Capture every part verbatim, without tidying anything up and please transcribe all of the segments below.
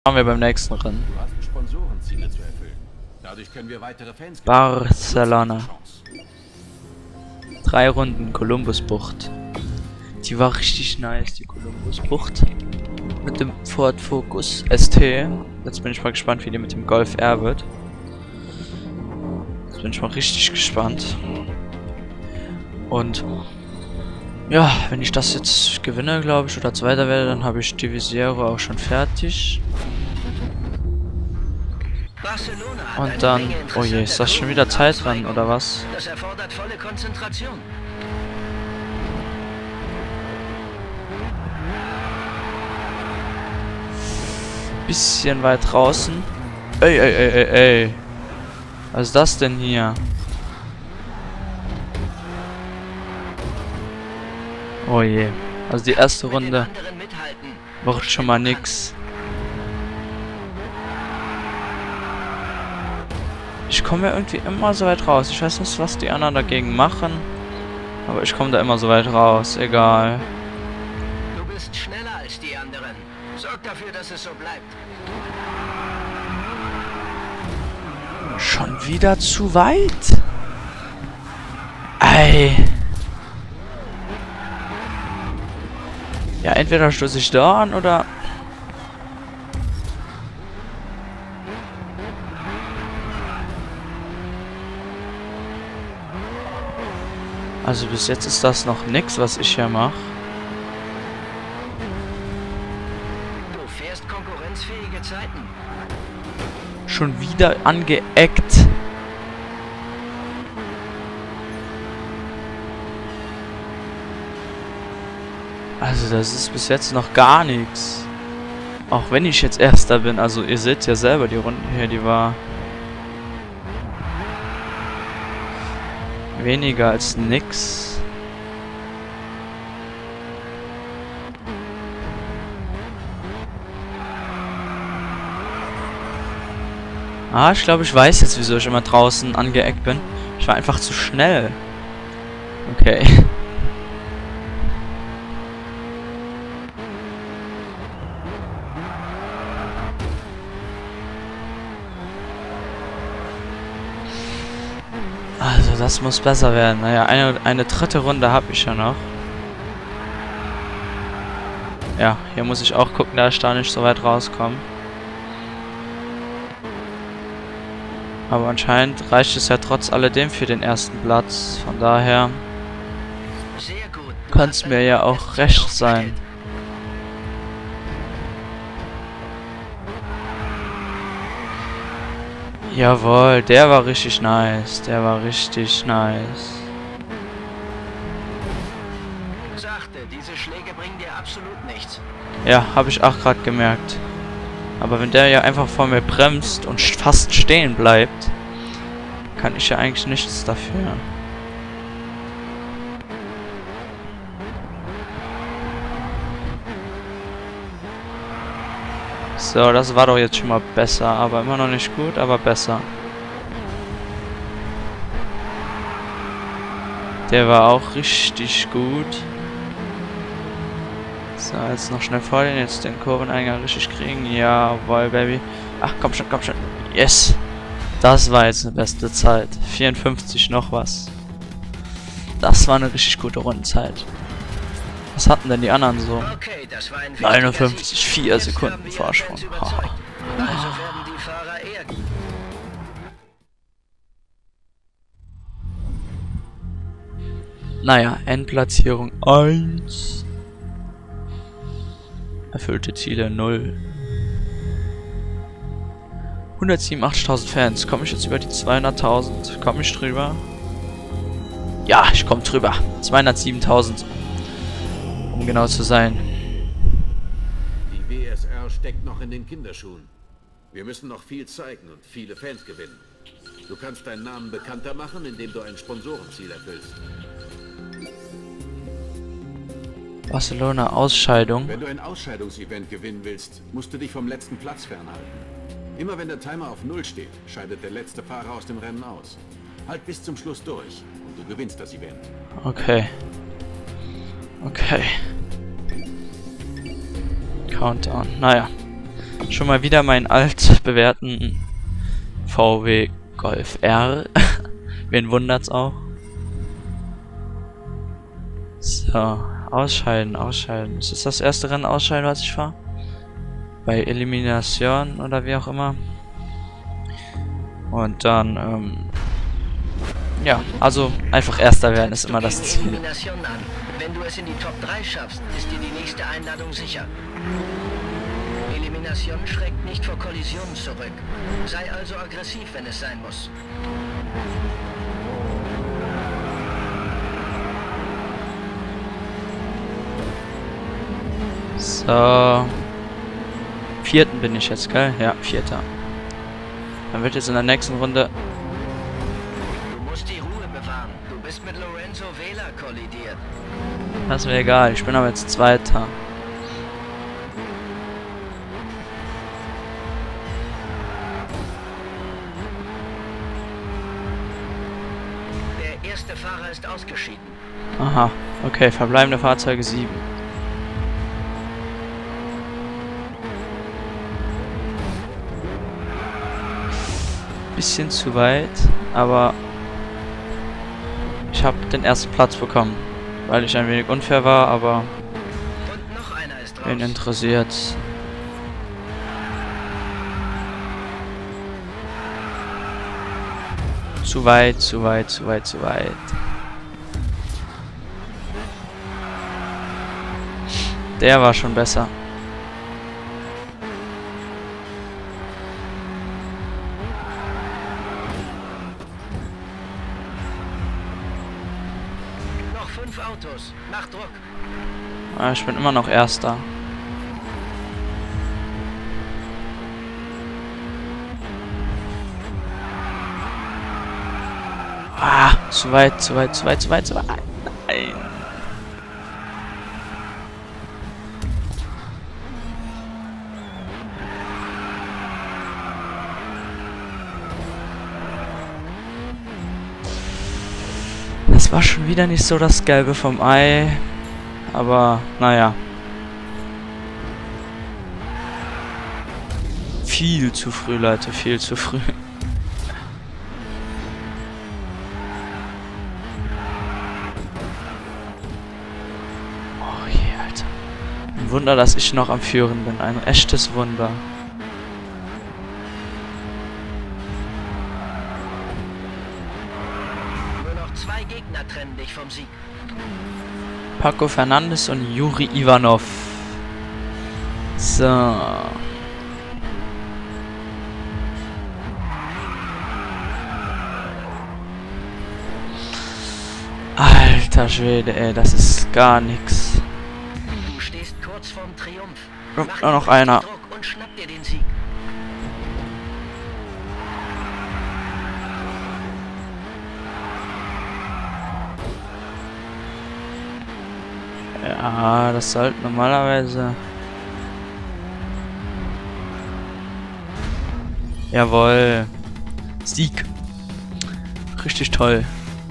Machen wir beim nächsten Rennen. Du hast Sponsorenziele zu erfüllen. Dadurch können wir weitere Fans gewinnen. Barcelona. Drei Runden Columbus-Bucht. Die war richtig nice, die Columbus-Bucht. Mit dem Ford Focus S T. Jetzt bin ich mal gespannt, wie die mit dem Golf R wird. Jetzt bin ich mal richtig gespannt. Und ja, wenn ich das jetzt gewinne, glaube ich, oder Zweiter werde, dann habe ich die Visiere auch schon fertig. Und dann, oh je, ist das schon wieder Zeit dran, oder was? Das erfordert volle Konzentration. Bisschen weit draußen. Ey, ey, ey, ey, ey. Was ist das denn hier? Oh je. Also die erste Runde wird schon mal nix. Ich komme ja irgendwie immer so weit raus. Ich weiß nicht, was die anderen dagegen machen. Aber ich komme da immer so weit raus. Egal. Du bist schneller als die anderen. Sorg dafür, dass es so bleibt. Schon wieder zu weit? Ey. Ja, entweder stoße ich da an oder... Also bis jetzt ist das noch nix, was ich hier mache. Du fährst konkurrenzfähige Zeiten. Schon wieder angeeckt. Also das ist bis jetzt noch gar nichts. Auch wenn ich jetzt Erster bin. Also ihr seht ja selber die Runde hier, die war weniger als nix. Ah, ich glaube, ich weiß jetzt, wieso ich immer draußen angeeckt bin. Ich war einfach zu schnell. Okay. Also das muss besser werden. Naja, eine, eine dritte Runde habe ich ja noch. Ja, hier muss ich auch gucken, dass ich da nicht so weit rauskomme. Aber anscheinend reicht es ja trotz alledem für den ersten Platz. Von daher kann es mir ja auch recht sein. Jawohl, der war richtig nice. Der war richtig nice. Sachte, diese Schläge bringen dir absolut nichts. Ja, habe ich auch gerade gemerkt. Aber wenn der ja einfach vor mir bremst und fast stehen bleibt, kann ich ja eigentlich nichts dafür. So, das war doch jetzt schon mal besser, aber immer noch nicht gut, aber besser. Der war auch richtig gut. So, jetzt noch schnell vor den, jetzt den Kurveneingang richtig kriegen. Jawohl, Baby. Ach, komm schon, komm schon. Yes! Das war jetzt eine beste Zeit. vierundfünfzig noch was. Das war eine richtig gute Rundenzeit. Was hatten denn die anderen so? Okay, das war ein neunundfünfzig, vier Sekunden Vorsprung. Also werden die Fahrer eher... Naja, Endplatzierung eins. Erfüllte Ziele null. hundertsiebenundachtzigtausend Fans. Komme ich jetzt über die zweihunderttausend? Komme ich drüber? Ja, ich komme drüber. zweihundertsiebentausend. Um genau zu sein. Die W S R steckt noch in den Kinderschuhen. Wir müssen noch viel zeigen und viele Fans gewinnen. Du kannst deinen Namen bekannter machen, indem du ein Sponsorenziel erfüllst. Barcelona Ausscheidung. Wenn du ein Ausscheidungsevent gewinnen willst, musst du dich vom letzten Platz fernhalten. Immer wenn der Timer auf Null steht, scheidet der letzte Fahrer aus dem Rennen aus. Halt bis zum Schluss durch und du gewinnst das Event. Okay. Okay. Countdown. Naja. Schon mal wieder meinen altbewährten V W Golf R. Wen wundert's auch? So, ausscheiden, ausscheiden. Ist das das erste Rennen ausscheiden, was ich fahre? Bei Elimination oder wie auch immer. Und dann, ähm, ja, also einfach Erster werden ist immer das Ziel. Elimination an. Wenn du es in die Top drei schaffst, ist dir die nächste Einladung sicher. Elimination schreckt nicht vor Kollisionen zurück. Sei also aggressiv, wenn es sein muss. So. Vierten bin ich jetzt, gell? Ja, Vierter. Dann wird jetzt in der nächsten Runde... Du musst die Ruhe bewahren. Du bist mit Lorenzo Vela kollidiert. Das ist mir egal, ich bin aber jetzt Zweiter. Der erste Fahrer ist ausgeschieden. Aha, okay, verbleibende Fahrzeuge sieben. Bisschen zu weit, aber ich habe den ersten Platz bekommen, weil ich ein wenig unfair war, aber Und noch einer ist raus. wen interessiert. Zu weit, zu weit, zu weit, zu weit. Der war schon besser. Noch fünf Autos. Mach Druck. Ah, ich bin immer noch Erster. Ah, zu weit, zu weit, zu weit, zu weit, zu weit. Nein. Das war schon wieder nicht so das Gelbe vom Ei. Aber, naja. Viel zu früh, Leute, viel zu früh. Oh je, Alter. Ein Wunder, dass ich noch am Führen bin. Ein echtes Wunder. Nur noch zwei Gegner trennen dich vom Sieg. Paco Fernandes und Juri Ivanov. So. Alter Schwede, ey, das ist gar nix. Du stehst kurz vorm Triumph. Kommt Mach nur noch den einer. Druck und schnapp dir den Sieg. Ja, das sollte normalerweise... Jawohl. Sieg. Richtig toll.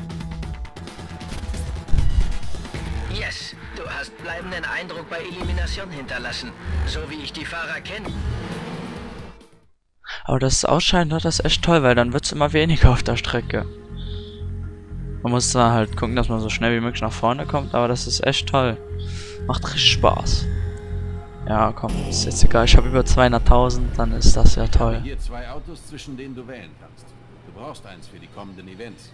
Yes, du hast bleibenden Eindruck bei Elimination hinterlassen. So wie ich die Fahrer kenne. Aber das Ausscheiden hat das echt toll, weil dann wird es immer weniger auf der Strecke. Man muss da halt gucken, dass man so schnell wie möglich nach vorne kommt, aber das ist echt toll. Macht richtig Spaß. Ja, komm, ist jetzt egal. Ich habe über zweihunderttausend, dann ist das ja toll. Hier zwei Autos, zwischen denen du wählen kannst. Du brauchst eins für die kommenden Events.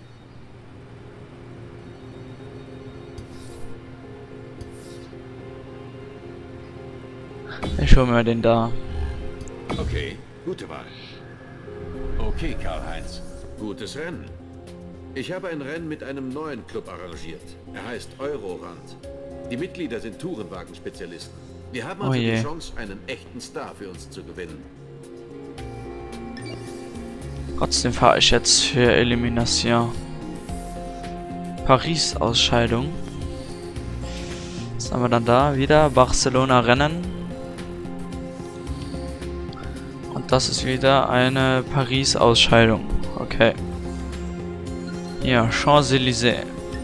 Ich hole mir den da. Okay, gute Wahl. Okay, Karl-Heinz. Gutes Rennen. Ich habe ein Rennen mit einem neuen Club arrangiert. Er heißt Eurorand. Die Mitglieder sind Tourenwagen-Spezialisten. Wir haben also Oh je. die Chance, einen echten Star für uns zu gewinnen. Trotzdem fahre ich jetzt für Elimination. Paris-Ausscheidung. Was haben wir dann da? Wieder Barcelona-Rennen. Und das ist wieder eine Paris-Ausscheidung. Okay. Ja, Champs-Élysées.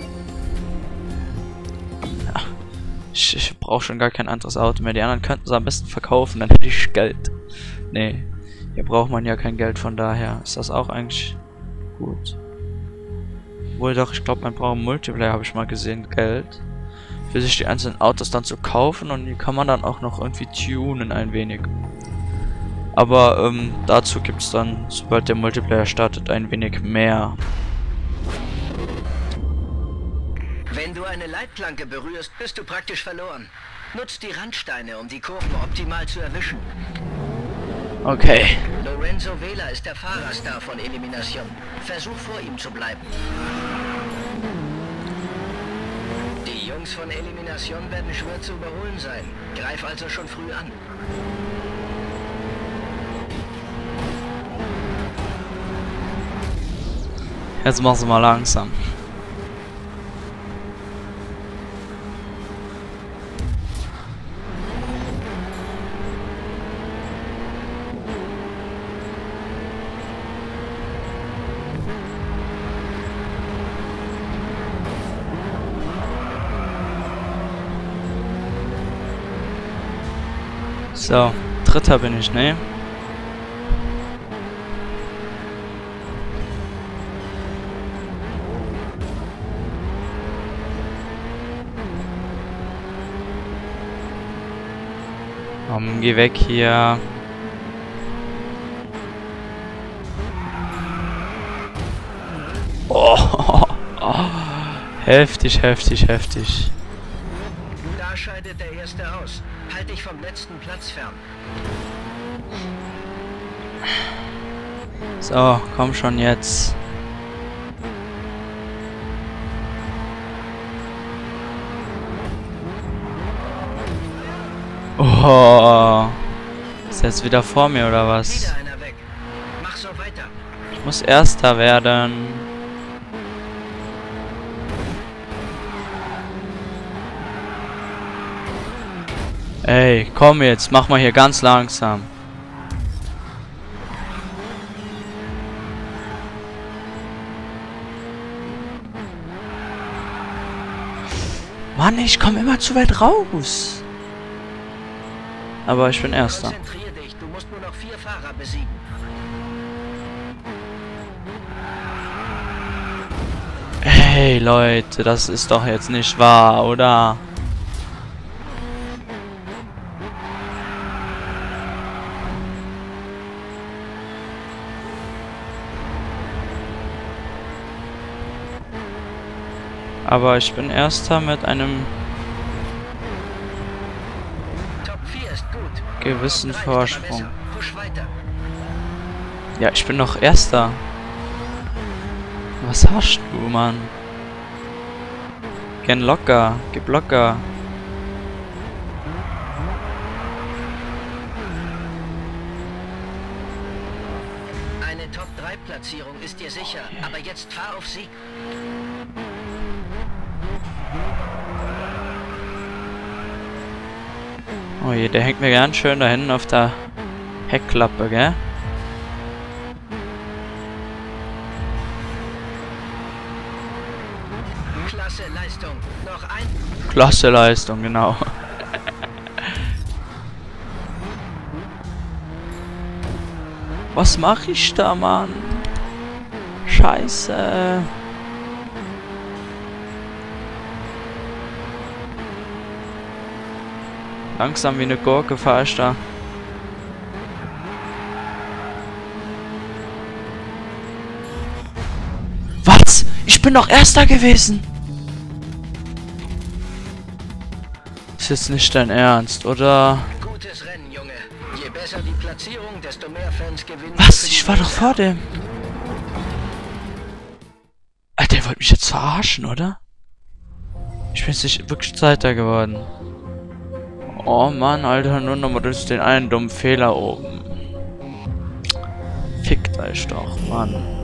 Ja, ich, ich brauche schon gar kein anderes Auto mehr. Die anderen könnten sie am besten verkaufen, dann hätte ich Geld. Nee, hier braucht man ja kein Geld, von daher ist das auch eigentlich gut. Wohl doch, ich glaube, man braucht im Multiplayer, habe ich mal gesehen, Geld. Für sich die einzelnen Autos dann zu kaufen und die kann man dann auch noch irgendwie tunen ein wenig. Aber ähm, dazu gibt es dann, sobald der Multiplayer startet, ein wenig mehr. Wenn du eine Leitplanke berührst, bist du praktisch verloren. Nutz die Randsteine, um die Kurven optimal zu erwischen. Okay. Lorenzo Vela ist der Fahrerstar von Elimination. Versuch vor ihm zu bleiben. Die Jungs von Elimination werden schwer zu überholen sein. Greif also schon früh an. Jetzt machst du mal langsam. So, dritter bin ich, ne? Komm, geh weg hier. Oh, oh, heftig, heftig, heftig. Da scheidet der Erste aus. Halt dich vom letzten Platz fern. So, komm schon jetzt. Oh, ist jetzt wieder vor mir oder was? Wieder einer weg. Mach so weiter. Ich muss Erster werden. Ey, komm jetzt, mach mal hier ganz langsam. Mann, ich komme immer zu weit raus. Aber ich bin Erster. Konzentrier dich, du musst nur noch vier Fahrer besiegen. Hey Leute, das ist doch jetzt nicht wahr, oder? Aber ich bin Erster mit einem Top vier ist gut. gewissen Top drei ist aber Vorsprung. besser. Push weiter. Ja, ich bin noch Erster. Was hast du, Mann? Gern locker, gib locker. Eine Top drei Platzierung ist dir sicher, aber jetzt fahr auf Sieg. Oh je, der hängt mir ganz schön da hinten auf der Heckklappe, gell? Klasse Leistung. Noch ein. Klasse Leistung, genau. Was mache ich da, Mann? Scheiße. Langsam wie eine Gurke fahre ich da. Was? Ich bin doch Erster gewesen. Ist jetzt nicht dein Ernst, oder? Gutes Rennen, Junge. Je besser die Platzierung, desto mehr Fans gewinnen. Was? Ich war doch vor dem. Alter, der wollte mich jetzt verarschen, oder? Ich bin jetzt nicht wirklich Zweiter geworden. Oh Mann, Alter, nur noch mal durch den einen dummen Fehler oben. Fickt euch doch, Mann.